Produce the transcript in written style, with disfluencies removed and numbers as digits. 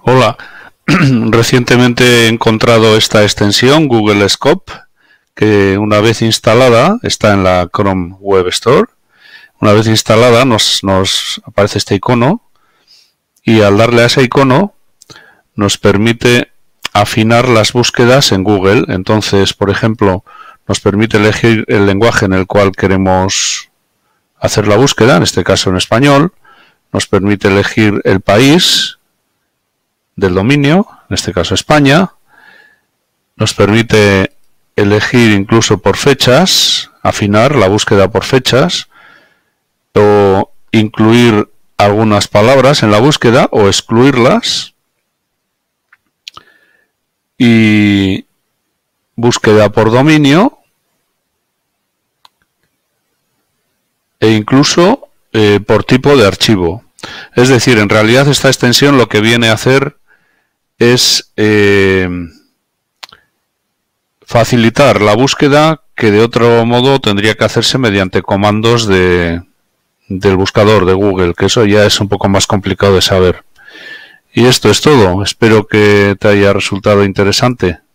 Hola, recientemente he encontrado esta extensión Google Scope que una vez instalada está en la Chrome Web Store. Una vez instalada nos aparece este icono y al darle a ese icono nos permite afinar las búsquedas en Google. Entonces, por ejemplo, nos permite elegir el lenguaje en el cual queremos hacer la búsqueda, en este caso en español. Nos permite elegir el país del dominio, en este caso España. Nos permite elegir incluso por fechas, afinar la búsqueda por fechas, o incluir algunas palabras en la búsqueda o excluirlas. Y búsqueda por dominio e incluso por tipo de archivo. Es decir, en realidad esta extensión lo que viene a hacer es facilitar la búsqueda que de otro modo tendría que hacerse mediante comandos del buscador de Google, que eso ya es un poco más complicado de saber. Y esto es todo. Espero que te haya resultado interesante.